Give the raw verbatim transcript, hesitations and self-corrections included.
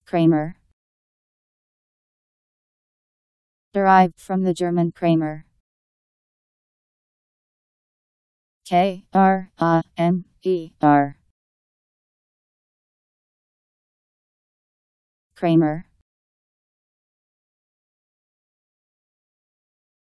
Kramer. Derived from the German Krämer. K R A M E R. Kramer.